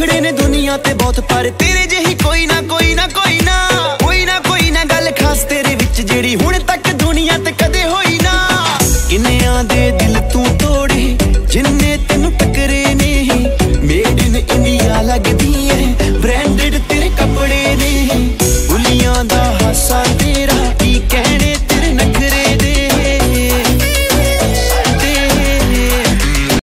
दुखड़े ने दुनिया ते बहुत, पर तेरे जेही कोई ना कोई ना कोई ना कोई ना कोई ना गल खास तेरे विच जेड़ी हुण तक दुनिया ते कदे होई ना। किन्नियां दे दिल तू तोड़े जिन्ने तेनू टकरे ने, मेड इन इंडिया लगदी है ब्रांडेड तेरे कपड़े ने। बुलियां दा हासा